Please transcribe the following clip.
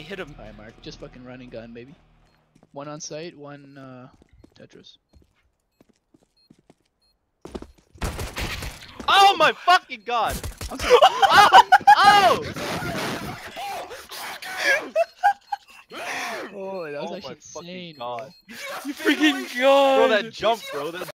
hit him. Alright, Mark, just fucking running gun, baby. One on site, one Tetris. Oh my fucking god! I'm sorry. Oh! Oh, that was Oh actually my fucking insane. god. Bro. You freaking god! Bro, that jump, bro. That